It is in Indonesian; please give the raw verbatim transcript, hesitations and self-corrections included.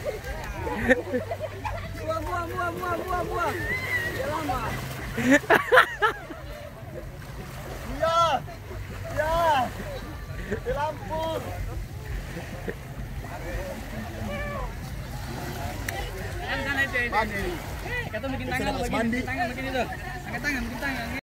Buah, buah, buah, buah, buah, buah. Ya lama. Iya. Iya. Di Lampung. Kan sana itu. Kata bikin tangan, bikin tangan, bikin itu. Angkat tangan, bikin tangan.